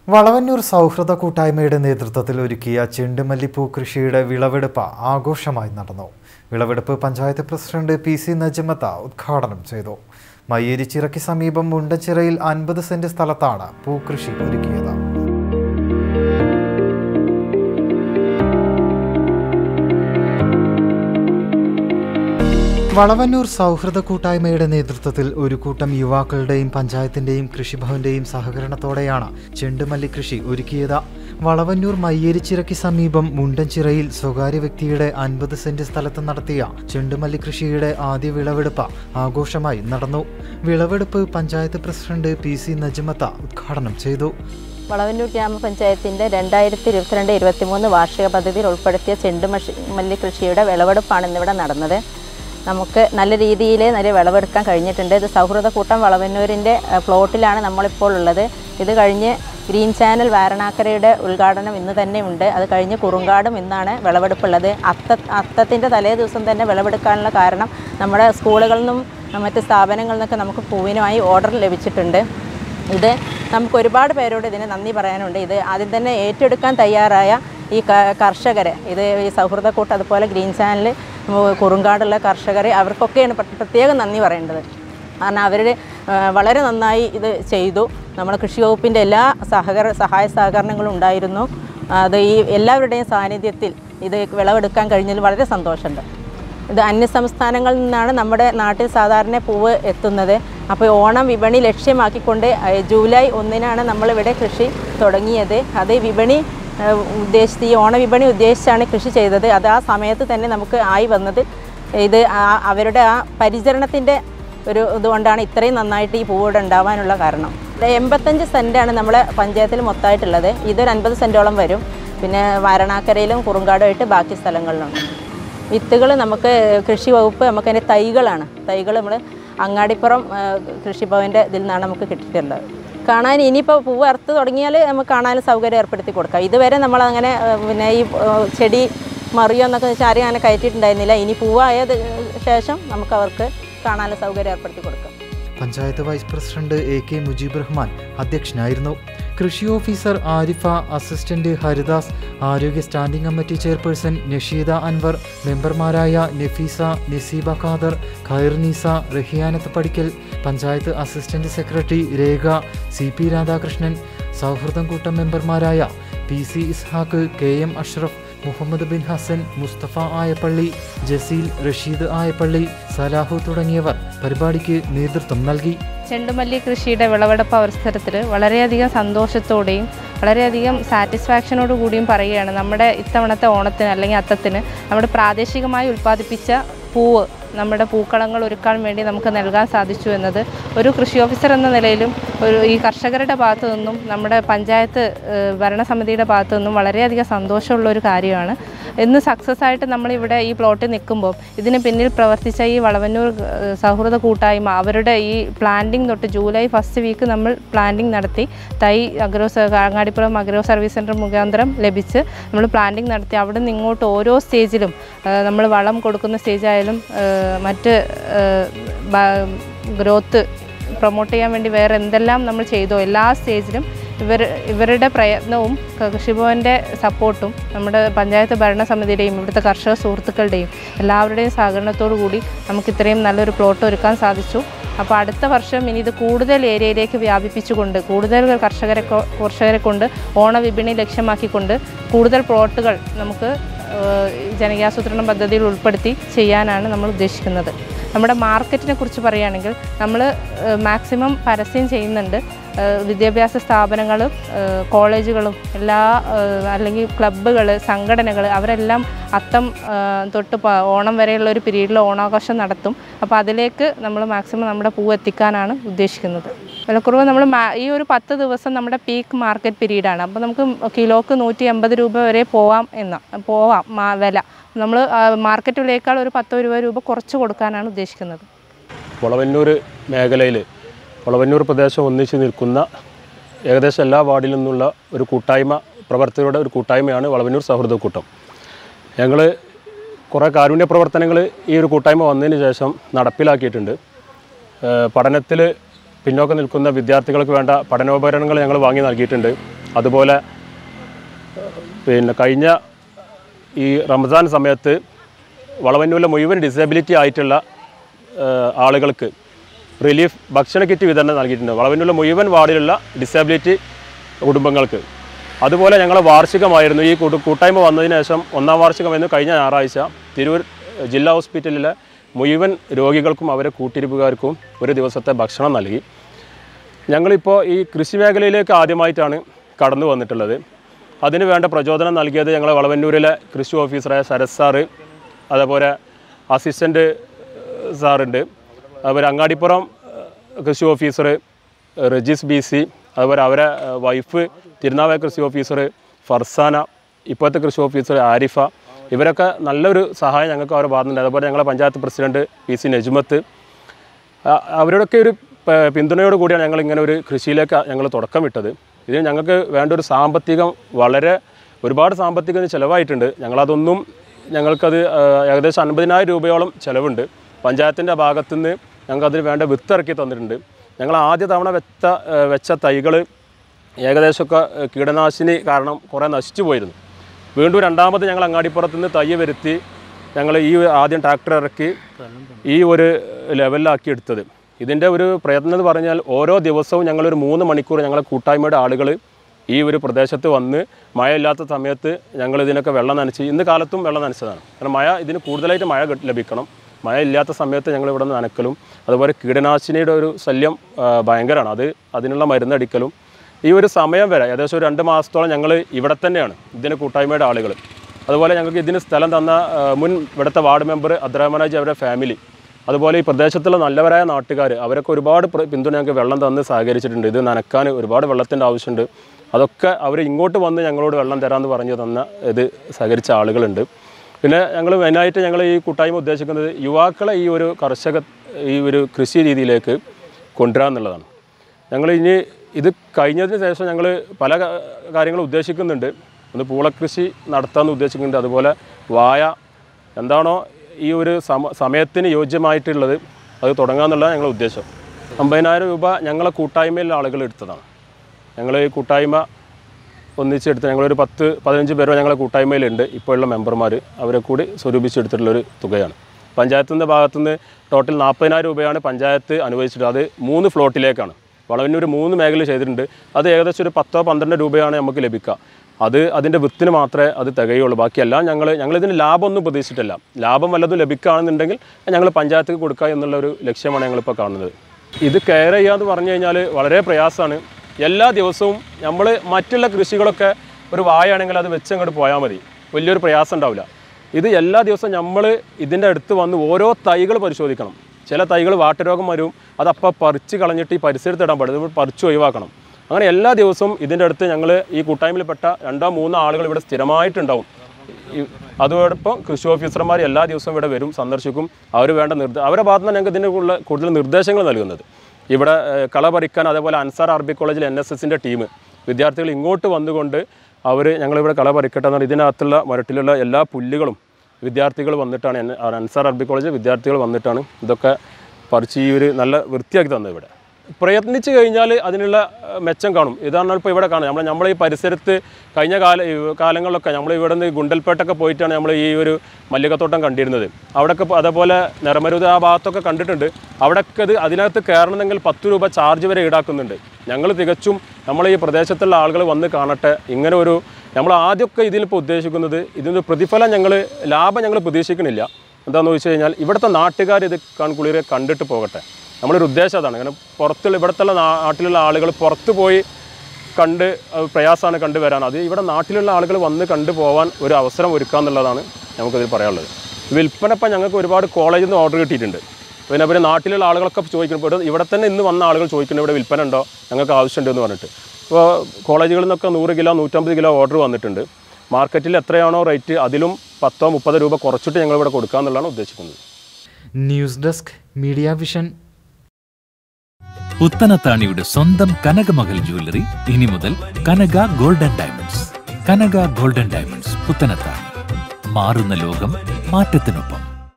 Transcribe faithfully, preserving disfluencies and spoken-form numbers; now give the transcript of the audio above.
വളവന്നൂർ സൗഹൃദ കൂട്ടായ്മയുടെ നേതൃത്വത്തിൽ ഒരുക്കിയ ചെണ്ടുമല്ലിപ്പൂ കൃഷിയുടെ വിളവെടുപ്പ് ആഘോഷമായി നടന്നു. വിളവെടുപ്പ് panchayat president P C Najmatha ഉദ്ഘാടനം ചെയ്തു. മയ്യേരിച്ചിറയ്ക്ക് സമീപം മുണ്ടച്ചിറയിൽ അൻപത് സെന്റ് സ്ഥലത്താണ് പൂക്കൃഷി ഒരുക്കിയത്. വളവന്നൂർ സൗഹൃദ കൂട്ടായ്മയുടെ നേതൃത്വത്തിൽ ഒരു കൂട്ടം യുവാക്കളുടെയും പഞ്ചായത്തിന്റെയും കൃഷിഭവന്റെയും സഹകരണത്തോടെയാണ് ചെണ്ടുമല്ലി കൃഷി ഒരുക്കിയത്. വളവന്നൂർ മയ്യേരിച്ചിറയ്ക്ക് സമീപം മുണ്ടൻചിറയിൽ സ്വകാര്യ വ്യക്തിയുടെ അൻപത് സെന്റ് സ്ഥലത്ത് നടത്തിയ ചെണ്ടുമല്ലി കൃഷിയുടെ ആദ്യ വിളവെടുപ്പ് ആഘോഷമായി നടന്നു. വിളവെടുപ്പ് panchayat president P C Najmatha ഉദ്ഘാടനം ചെയ്തു. വളവന്നൂർ ഗ്രാമപഞ്ചായത്തിൻ്റെ രണ്ടായിരത്തി ഇരുപത്തിരണ്ട് ഇരുപത്തിമൂന്ന് വാർഷിക പദ്ധതിയിൽ ഉൾപ്പെടുത്തിയ ചെണ്ടുമല്ലി കൃഷിയുടെ വിളവെടുപ്പാണ് ഇന്നിവിടെ നടന്നത്. നമുക്ക് നല്ല രീതിയിൽ നല്ല വിളവെടുക്കാൻ കഴിഞ്ഞിട്ടുണ്ട്. ഇത് സൗഹൃദ കൂട്ടം വളവന്നൂരിൻ്റെ പ്ലോട്ടിലാണ് നമ്മളിപ്പോൾ ഉള്ളത്. ഇത് കഴിഞ്ഞ് ഗ്രീൻ ചാനൽ വാരണാക്കരയുടെ ഉദ്ഘാടനം ഇന്ന് തന്നെ ഉണ്ട്. അത് കഴിഞ്ഞ് കുറുങ്കാടും ഇന്നാണ് വിളവെടുപ്പുള്ളത്. അത്ത അത്തത്തിൻ്റെ തലേ ദിവസം തന്നെ വിളവെടുക്കാനുള്ള കാരണം നമ്മുടെ സ്കൂളുകളിൽ നിന്നും മറ്റ് സ്ഥാപനങ്ങളിൽ നിന്നൊക്കെ നമുക്ക് പൂവിനുമായി ഓർഡർ ലഭിച്ചിട്ടുണ്ട്. ഇത് നമുക്ക് ഒരുപാട് പേരോട് ഇതിന് നന്ദി പറയാനുണ്ട്. ഇത് ആദ്യം തന്നെ ഏറ്റെടുക്കാൻ തയ്യാറായ ഈ കർഷകരെ, ഇത് ഈ സൗഹൃദ കൂട്ടം അതുപോലെ ഗ്രീൻ ചാനൽ കുറുങ്കാടുള്ള കർഷകരെ അവർക്കൊക്കെയാണ് പ്രത്യേകം നന്ദി പറയേണ്ടത്. കാരണം അവർ വളരെ നന്നായി ഇത് ചെയ്തു. നമ്മുടെ കൃഷി വകുപ്പിൻ്റെ എല്ലാ സഹകര സഹായ സഹകരണങ്ങളും ഉണ്ടായിരുന്നു. അത് ഈ എല്ലാവരുടെയും സാന്നിധ്യത്തിൽ ഇത് വിളവെടുക്കാൻ കഴിഞ്ഞതിൽ വളരെ സന്തോഷമുണ്ട്. ഇത് അന്യസംസ്ഥാനങ്ങളിൽ നിന്നാണ് നമ്മുടെ നാട്ടിൽ സാധാരണ പൂവ് എത്തുന്നത്. അപ്പോൾ ഓണം വിപണി ലക്ഷ്യമാക്കിക്കൊണ്ട് ജൂലൈ ഒന്നിനാണ് നമ്മളിവിടെ കൃഷി തുടങ്ങിയത്. അത് വിപണി ഉദ്ദേശിച്ച് ഈ ഓണ വിപണി ഉദ്ദേശിച്ചാണ് കൃഷി ചെയ്തത്. അത് ആ സമയത്ത് തന്നെ നമുക്ക് ആയി വന്നത് ഇത് അവരുടെ ആ പരിചരണത്തിൻ്റെ ഒരു ഇതുകൊണ്ടാണ് ഇത്രയും നന്നായിട്ട് ഈ പൂവിടെ ഉണ്ടാവാനുള്ള കാരണം. എൺപത്തഞ്ച് സെൻറ്റാണ് നമ്മളെ പഞ്ചായത്തിൽ മൊത്തമായിട്ടുള്ളത്. ഇതൊരു അൻപത് സെൻറ്റോളം വരും. പിന്നെ വാരണാക്കരയിലും കുറുങ്കാടുമായിട്ട് ബാക്കി സ്ഥലങ്ങളിലുണ്ട്. വിത്തുകൾ നമുക്ക് കൃഷി വകുപ്പ് നമുക്ക് അതിൻ്റെ തൈകളാണ് തൈകൾ നമ്മൾ അങ്ങാടിപ്പുറം കൃഷിഭവൻ്റെ ഇതിൽ നിന്നാണ് നമുക്ക് കിട്ടിയിട്ടുള്ളത്. കാണാൻ ഇനിയിപ്പോൾ പൂവ് അറുത്ത് തുടങ്ങിയാൽ നമുക്ക് കാണാനും സൗകര്യം ഏർപ്പെടുത്തി കൊടുക്കാം. ഇതുവരെ നമ്മളങ്ങനെ പിന്നെ ഈ ചെടി മറിയോ എന്നൊക്കെ വെച്ചാൽ ആരും അങ്ങനെ കയറ്റിയിട്ടുണ്ടായിരുന്നില്ല. ഇനി പൂവായത് ശേഷം നമുക്ക് അവർക്ക് കാണാനും സൗകര്യം ഏർപ്പെടുത്തി കൊടുക്കാം. Panchayat vice president A K Mujeeb Rahman അധ്യക്ഷനായിരുന്നു. കൃഷി ഓഫീസർ ആരിഫ, അസിസ്റ്റന്റ് ഹരിദാസ്, ആരോഗ്യ standing committee chairperson Nasheeda Anvar, മെമ്പർമാരായ Nafeesa, Naseeba Khader, Khairneesa, Rahiyanath Padikkal, panchayat assistant secretary Rekha, C P Radhakrishnan, സൗഹൃദം കൂട്ടം മെമ്പർമാരായ P C Ishaq, K M Ashraf, Muhammad bin Hasan, Musthafa Ayappally, Jaseel, Rasheed Ayappally, Salahu തുടങ്ങിയവർ പരിപാടിക്ക് നേതൃത്വം നൽകി. ചെണ്ടുമല്ലി കൃഷിയുടെ വിളവെടുപ്പ് അവസരത്തിൽ വളരെയധികം സന്തോഷത്തോടെയും വളരെയധികം സാറ്റിസ്ഫാക്ഷനോടു കൂടിയും പറയുകയാണ്, നമ്മുടെ ഇത്തവണത്തെ ഓണത്തിന് അല്ലെങ്കിൽ അത്തത്തിന് നമ്മുടെ പ്രാദേശികമായി ഉൽപ്പാദിപ്പിച്ച പൂവ് നമ്മുടെ പൂക്കളങ്ങൾ ഒരുക്കാൻ വേണ്ടി നമുക്ക് നൽകാൻ സാധിച്ചു എന്നത് ഒരു കൃഷി ഓഫീസർ എന്ന നിലയിലും ഒരു ഈ കർഷകരുടെ ഭാഗത്തു നിന്നും നമ്മുടെ പഞ്ചായത്ത് ഭരണസമിതിയുടെ ഭാഗത്തു നിന്നും വളരെയധികം സന്തോഷമുള്ള ഒരു കാര്യമാണ്. ഇന്ന് സക്സസ് ആയിട്ട് നമ്മളിവിടെ ഈ പ്ലോട്ടിൽ നിൽക്കുമ്പോൾ ഇതിന് പിന്നിൽ പ്രവർത്തിച്ച ഈ വളവന്നൂർ സൗഹൃദ കൂട്ടായ്മ അവരുടെ ഈ പ്ലാന്റിംഗ് തൊട്ട് ജൂലൈ ഫസ്റ്റ് വീക്ക് നമ്മൾ പ്ലാന്റിംഗ് നടത്തി തൈ agro Angadipuram agro service centre മുഖാന്തരം ലഭിച്ച് നമ്മൾ പ്ലാന്റിംഗ് നടത്തി. അവിടെ നിന്ന് ഇങ്ങോട്ട് ഓരോ സ്റ്റേജിലും നമ്മൾ വളം കൊടുക്കുന്ന സ്റ്റേജായാലും മറ്റ് ഗ്രോത്ത് പ്രൊമോട്ട് ചെയ്യാൻ വേണ്ടി വേറെ എന്തെല്ലാം നമ്മൾ ചെയ്തോ എല്ലാ സ്റ്റേജിലും ഇവർ ഇവരുടെ പ്രയത്നവും കൃഷിഭവൻ്റെ സപ്പോർട്ടും നമ്മുടെ പഞ്ചായത്ത് ഭരണസമിതിയുടെയും ഇവിടുത്തെ കർഷക സുഹൃത്തുക്കളുടെയും എല്ലാവരുടെയും സഹകരണത്തോടു കൂടി നമുക്ക് ഇത്രയും നല്ലൊരു പ്ലോട്ട് ഒരുക്കാൻ സാധിച്ചു. അപ്പോൾ അടുത്ത വർഷം ഇനി ഇത് കൂടുതൽ ഏരിയയിലേക്ക് വ്യാപിപ്പിച്ചുകൊണ്ട് കൂടുതൽ കർഷകരെ കർഷകരെ കൊണ്ട് ഓണവിപണി ലക്ഷ്യമാക്കിക്കൊണ്ട് കൂടുതൽ പ്ലോട്ടുകൾ നമുക്ക് ജനകീയാസൂത്രണ പദ്ധതിയിൽ ഉൾപ്പെടുത്തി ചെയ്യാനാണ് നമ്മൾ ഉദ്ദേശിക്കുന്നത്. നമ്മുടെ മാർക്കറ്റിനെ കുറിച്ച് പറയുകയാണെങ്കിൽ നമ്മൾ മാക്സിമം പരസ്യം ചെയ്യുന്നുണ്ട്. വിദ്യാഭ്യാസ സ്ഥാപനങ്ങളും കോളേജുകളും എല്ലാ അല്ലെങ്കിൽ ക്ലബ്ബുകൾ സംഘടനകൾ അവരെല്ലാം അത്തം തൊട്ട് ഓണം വരെയുള്ള ഒരു പീരീഡിൽ ഓണാഘോഷം നടത്തും. അപ്പോൾ അതിലേക്ക് നമ്മൾ മാക്സിമം നമ്മുടെ പൂവ് എത്തിക്കാനാണ് ഉദ്ദേശിക്കുന്നത്. വിലക്കുറവ് നമ്മൾ ഈ ഒരു പത്ത് ദിവസം നമ്മുടെ പീക്ക് മാർക്കറ്റ് പീരീഡാണ്. അപ്പോൾ നമുക്ക് കിലോക്ക് നൂറ്റി എൺപത് രൂപ വരെ പോവാം എന്ന പോവാം വില നമ്മൾ മാർക്കറ്റ് വിലയേക്കാൾ ഒരു പത്തോ ഇരുപത് രൂപ കുറച്ച് കൊടുക്കാനാണ് ഉദ്ദേശിക്കുന്നത്. വളവന്നൂർ മേഖലയിൽ വളവന്നൂർ പ്രദേശം ഒന്നിച്ച് നിൽക്കുന്ന ഏകദേശം എല്ലാ വാർഡിൽ നിന്നുള്ള ഒരു കൂട്ടായ്മ പ്രവർത്തകരുടെ ഒരു കൂട്ടായ്മയാണ് വളവന്നൂർ സൗഹൃദ കൂട്ടം. ഞങ്ങൾ കുറേ കാരുണ്യ പ്രവർത്തനങ്ങൾ ഈ ഒരു കൂട്ടായ്മ വന്നതിന് ശേഷം നടപ്പിലാക്കിയിട്ടുണ്ട്. പഠനത്തിൽ പിന്നോക്കം നിൽക്കുന്ന വിദ്യാർത്ഥികൾക്ക് വേണ്ട പഠനോപകരണങ്ങൾ ഞങ്ങൾ വാങ്ങി നൽകിയിട്ടുണ്ട്. അതുപോലെ പിന്നെ കഴിഞ്ഞ ഈ റംസാൻ സമയത്ത് വളവന്നൂരിലെ മുഴുവൻ ഡിസബിലിറ്റി ആയിട്ടുള്ള ആളുകൾക്ക് റിലീഫ് ഭക്ഷണ കിറ്റ് വിതരണം നൽകിയിട്ടുണ്ട്. വളവന്നൂരിലെ മുഴുവൻ വാർഡിലുള്ള ഡിസബിലിറ്റി കുടുംബങ്ങൾക്ക്. അതുപോലെ ഞങ്ങൾ വാർഷികമായിരുന്നു ഈ കൂട്ടായ്മ വന്നതിന് ശേഷം ഒന്നാം വാർഷികമായിരുന്നു കഴിഞ്ഞ ഞായറാഴ്ച തിരൂർ ജില്ലാ ഹോസ്പിറ്റലിലെ മുഴുവൻ രോഗികൾക്കും അവരെ കൂട്ടിരിപ്പുകാർക്കും ഒരു ദിവസത്തെ ഭക്ഷണം നൽകി. ഞങ്ങളിപ്പോൾ ഈ കൃഷി മേഖലയിലേക്ക് ആദ്യമായിട്ടാണ് കടന്നു വന്നിട്ടുള്ളത്. അതിന് വേണ്ട പ്രചോദനം നൽകിയത് ഞങ്ങൾ വളവന്നൂരിലെ കൃഷി ഓഫീസറായ ശരത് സാറ്, അതേപോലെ അസിസ്റ്റൻ്റ് സാറുണ്ട്, അതുപോലെ അങ്ങാടിപ്പുറം കൃഷി ഓഫീസർ റജീസ് ബി സി, അതുപോലെ അവരെ വൈഫ് തിരുനാവായ കൃഷി ഓഫീസർ ഫർസാന, ഇപ്പോഴത്തെ കൃഷി ഓഫീസർ ആരിഫ, ഇവരൊക്കെ നല്ലൊരു സഹായം ഞങ്ങൾക്ക് അവരെ ഭാഗത്തുണ്ട്. അതുപോലെ ഞങ്ങളെ panchayat president P C Najmath, അവരുടെയൊക്കെ ഒരു പിന്തുണയോട് കൂടിയാണ് ഞങ്ങൾ ഇങ്ങനെ ഒരു കൃഷിയിലേക്ക് ഞങ്ങൾ തുടക്കമിട്ടത്. ഇതിന് ഞങ്ങൾക്ക് വേണ്ട ഒരു സാമ്പത്തികം വളരെ ഒരുപാട് സാമ്പത്തികം ചിലവായിട്ടുണ്ട്. ഞങ്ങളതൊന്നും ഞങ്ങൾക്കത് ഏകദേശം അൻപതിനായിരം രൂപയോളം ചിലവുണ്ട്. പഞ്ചായത്തിൻ്റെ ഭാഗത്തുനിന്ന് ഞങ്ങൾക്കതിന് വേണ്ട വിത്ത് ഇറക്കി തന്നിട്ടുണ്ട്. ഞങ്ങൾ ആദ്യ തവണ വെച്ച വെച്ച തൈകൾ ഏകദേശമൊക്കെ കീടനാശിനി കാരണം കുറേ നശിച്ചു പോയിരുന്നു. വീണ്ടും രണ്ടാമത് ഞങ്ങൾ അങ്ങാടിപ്പുറത്ത് നിന്ന് തൈ വരുത്തി ഞങ്ങൾ ഈ ആദ്യം ട്രാക്ടർ ഇറക്കി ഈ ഒരു ലെവലിലാക്കി എടുത്തത്. ഇതിൻ്റെ ഒരു പ്രയത്നം എന്ന് പറഞ്ഞാൽ ഓരോ ദിവസവും ഞങ്ങളൊരു മൂന്ന് മണിക്കൂർ ഞങ്ങളെ കൂട്ടായ്മയുടെ ആളുകൾ ഈ ഒരു പ്രദേശത്ത് വന്ന് മഴയില്ലാത്ത സമയത്ത് ഞങ്ങൾ ഇതിനൊക്കെ വെള്ളം നനച്ച്, ഇന്ന് കാലത്തും വെള്ളം നനച്ചതാണ്. കാരണം മഴ ഇതിന് കൂടുതലായിട്ട് മഴ ലഭിക്കണം. മഴ ഇല്ലാത്ത സമയത്ത് ഞങ്ങൾ ഇവിടെ നിന്ന് നനക്കലും അതുപോലെ കീടനാശിനിയുടെ ഒരു ശല്യം ഭയങ്കരമാണ്. അത് അതിനുള്ള മരുന്നടിക്കലും ഈ ഒരു സമയം വരെ ഏകദേശം ഒരു രണ്ട് മാസത്തോളം ഞങ്ങൾ ഇവിടെ തന്നെയാണ് ഇതിന് കൂട്ടായ്മയുടെ ആളുകൾ. അതുപോലെ ഞങ്ങൾക്ക് ഇതിന് സ്ഥലം തന്ന മുൻ ഇവിടുത്തെ വാർഡ് മെമ്പർ അബ്ദുറഹ്മാനാജി, അവരുടെ ഫാമിലി, അതുപോലെ ഈ പ്രദേശത്തുള്ള നല്ലവരായ നാട്ടുകാർ, അവരൊക്കെ ഒരുപാട് പിന്തുണ ഞങ്ങൾക്ക് വെള്ളം തന്ന് സഹകരിച്ചിട്ടുണ്ട്. ഇത് നനക്കാൻ ഒരുപാട് വെള്ളത്തിൻ്റെ ആവശ്യമുണ്ട്. അതൊക്കെ അവർ ഇങ്ങോട്ട് വന്ന് ഞങ്ങളോട് വെള്ളം തരാമെന്ന് പറഞ്ഞു തന്ന ഇത് സഹകരിച്ച ആളുകളുണ്ട്. പിന്നെ ഞങ്ങൾ മെയിനായിട്ട് ഞങ്ങൾ ഈ കൂട്ടായ്മ ഉദ്ദേശിക്കുന്നത് യുവാക്കളെ ഈ ഒരു കർഷക ഈ ഒരു കൃഷി രീതിയിലേക്ക് കൊണ്ടുവരിക എന്നുള്ളതാണ്. ഞങ്ങൾ ഇനി ഇത് കഴിഞ്ഞതിന് ശേഷം ഞങ്ങൾ പല കാര്യങ്ങളും ഉദ്ദേശിക്കുന്നുണ്ട്. ഒന്ന് പൂളക്കൃഷി നടത്താമെന്ന് ഉദ്ദേശിക്കുന്നുണ്ട്. അതുപോലെ വായ എന്താണോ ഈ ഒരു സമ സമയത്തിന് യോജ്യമായിട്ടുള്ളത് അത് തുടങ്ങാമെന്നുള്ളതാണ് ഞങ്ങളുടെ ഉദ്ദേശം. അമ്പതിനായിരം രൂപ ഞങ്ങളെ കൂട്ടായ്മയിലെ ആളുകൾ എടുത്തതാണ്. ഞങ്ങൾ ഈ കൂട്ടായ്മ ഒന്നിച്ചെടുത്ത് ഞങ്ങളൊരു പത്ത് പതിനഞ്ച് പേരോ ഞങ്ങളെ കൂട്ടായ്മയിലുണ്ട്. ഇപ്പോൾ ഉള്ള മെമ്പർമാർ അവരെ കൂടി സ്വരൂപിച്ചെടുത്തിട്ടുള്ളൊരു തുകയാണ്. പഞ്ചായത്തിൻ്റെ ഭാഗത്തുനിന്ന് ടോട്ടൽ നാൽപ്പതിനായിരം രൂപയാണ് പഞ്ചായത്ത് അനുവദിച്ചിട്ട്. അത് മൂന്ന് ഫ്ലോട്ടിലേക്കാണ്. വളവന്നൂർ മൂന്ന് മേഖല ചെയ്തിട്ടുണ്ട്. അത് ഏകദേശം ഒരു പത്തോ പന്ത്രണ്ട് രൂപയാണ് നമുക്ക് ലഭിക്കുക. അത് അതിൻ്റെ വിത്തിന് മാത്രമേ അത് തികയുള്ളൂ. ബാക്കിയെല്ലാം ഞങ്ങൾ ഞങ്ങളിതിന് ലാഭമൊന്നും പ്രതീക്ഷിച്ചിട്ടില്ല. ലാഭം വല്ലതും ലഭിക്കുകയാണെന്നുണ്ടെങ്കിൽ ഞങ്ങൾ പഞ്ചായത്തിന് കൊടുക്കുക എന്നുള്ളൊരു ലക്ഷ്യമാണ് ഞങ്ങളിപ്പോൾ കാണുന്നത്. ഇത് കെയർ ചെയ്യുക എന്ന് പറഞ്ഞു കഴിഞ്ഞാൽ വളരെ പ്രയാസമാണ്. എല്ലാ ദിവസവും നമ്മൾ മറ്റുള്ള കൃഷികളൊക്കെ ഒരു വായാണെങ്കിൽ അത് വെച്ച് അങ്ങോട്ട് പോയാൽ മതി, വലിയൊരു പ്രയാസം ഉണ്ടാവില്ല. ഇത് എല്ലാ ദിവസവും നമ്മൾ ഇതിൻ്റെ അടുത്ത് വന്ന് ഓരോ തൈകൾ പരിശോധിക്കണം. ചില തൈകൾ വാട്ടരോഗം വരും, അതപ്പോൾ പറിച്ച് കളഞ്ഞിട്ട് ഈ പരിസരത്ത് ഇടാൻ പാടില്ല, ഇത് പറിച്ച് ഒഴിവാക്കണം. അങ്ങനെ എല്ലാ ദിവസവും ഇതിൻ്റെ അടുത്ത് ഞങ്ങൾ ഈ കൂട്ടായ്മയിൽപ്പെട്ട രണ്ടോ മൂന്നോ ആളുകൾ ഇവിടെ സ്ഥിരമായിട്ടുണ്ടാവും. അതോടൊപ്പം കൃഷി ഓഫീസർമാർ എല്ലാ ദിവസവും ഇവിടെ വരും, സന്ദർശിക്കും. അവർ വേണ്ട നിർദ്ദ അവരുടെ ഭാഗത്ത് നിന്ന് ഞങ്ങൾക്ക് ഇതിനുള്ള കൂടുതൽ നിർദ്ദേശങ്ങൾ നൽകുന്നത്. ഇവിടെ കള പറിക്കാൻ അതേപോലെ അൻസാർ അറബി കോളേജിൽ എൻ എസ് എസിൻ്റെ ടീം വിദ്യാർത്ഥികൾ ഇങ്ങോട്ട് വന്നുകൊണ്ട് അവർ ഞങ്ങളിവിടെ കള പറിക്കട്ടെ എന്നാണ്. ഇതിനകത്തുള്ള മരട്ടിലുള്ള എല്ലാ പുല്ലുകളും വിദ്യാർത്ഥികൾ വന്നിട്ടാണ്, അൻസാർ അറബി കോളേജ് വിദ്യാർത്ഥികൾ വന്നിട്ടാണ് ഇതൊക്കെ പറിച്ച് ഈ ഒരു നല്ല വൃത്തിയാക്കി തന്നത്. ഇവിടെ പ്രയത്നിച്ച് കഴിഞ്ഞാൽ അതിനുള്ള മെച്ചം കാണും. ഇതാണ് ഇപ്പോൾ ഇവിടെ കാണും. നമ്മൾ നമ്മൾ ഈ പരിസരത്ത് കഴിഞ്ഞ കാല കാലങ്ങളിലൊക്കെ നമ്മൾ ഇവിടെ നിന്ന് ഗുണ്ടൽപേട്ടൊക്കെ പോയിട്ടാണ് നമ്മൾ ഈ ഒരു മല്ലികത്തോട്ടം കണ്ടിരുന്നത്. അവിടെയൊക്കെ അതേപോലെ നിറമരുത് ആ ഭാഗത്തൊക്കെ കണ്ടിട്ടുണ്ട്. അവിടെയൊക്കെ ഇത് അതിനകത്ത് കയറണമെങ്കിൽ പത്ത് രൂപ ചാർജ് വരെ ഈടാക്കുന്നുണ്ട്. ഞങ്ങൾ തികച്ചും നമ്മൾ ഈ പ്രദേശത്തുള്ള ആളുകൾ വന്ന് കാണട്ടെ. ഇങ്ങനെ ഒരു നമ്മൾ ആദ്യമൊക്കെ ഇതിലിപ്പോൾ ഉദ്ദേശിക്കുന്നത് ഇതിൻ്റെ പ്രതിഫലം ഞങ്ങൾ ലാഭം ഞങ്ങൾ പ്രതീക്ഷിക്കുന്നില്ല. എന്താണെന്ന് വെച്ച് കഴിഞ്ഞാൽ ഇവിടുത്തെ നാട്ടുകാർ ഇത് കൺകുളിരെ കണ്ടിട്ട് പോകട്ടെ. നമ്മളൊരു ഉദ്ദേശം അതാണ്. അങ്ങനെ പുറത്തുള്ള ഇവിടുത്തെ നാട്ടിലുള്ള ആളുകൾ പുറത്ത് പോയി കണ്ട് പ്രയാസമാണ് കണ്ടുവരാൻ. അത് ഇവിടെ നാട്ടിലുള്ള ആളുകൾ വന്ന് കണ്ടു പോകാൻ ഒരു അവസരം ഒരുക്കുക എന്നുള്ളതാണ് നമുക്കതിൽ പറയാനുള്ളത്. വിൽപ്പനപ്പം ഞങ്ങൾക്ക് ഒരുപാട് കോളേജിൽ നിന്ന് ഓർഡർ കിട്ടിയിട്ടുണ്ട്. പിന്നെ പിന്നെ നാട്ടിലുള്ള ആളുകളൊക്കെ ചോദിക്കുമ്പോൾ ഇവിടെ തന്നെ ഇന്ന് വന്ന ആളുകൾ ചോദിക്കുന്നത് ഇവിടെ വിൽപ്പന ഉണ്ടോ, ഞങ്ങൾക്ക് ആവശ്യമുണ്ട് എന്ന് പറഞ്ഞിട്ട്. ഇപ്പോൾ കോളേജുകളിൽ നിന്നൊക്കെ നൂറ് കിലോ നൂറ്റമ്പത് കിലോ ഓർഡർ വന്നിട്ടുണ്ട്. മാർക്കറ്റിൽ എത്രയാണോ റേറ്റ് അതിലും പത്തോ മുപ്പത് രൂപ കുറച്ചിട്ട് ഞങ്ങളിവിടെ കൊടുക്കുക എന്നുള്ളതാണ് ഉദ്ദേശിക്കുന്നത്. News desk media vision. പുത്തനത്താണിയുടെ സ്വന്തം കനകമകൽ ജ്വല്ലറി ഇനി മുതൽ Kanaka golden diamonds. Kanaka golden diamonds Puthanathani. മാറുന്ന ലോകം മാറ്റത്തിനൊപ്പം.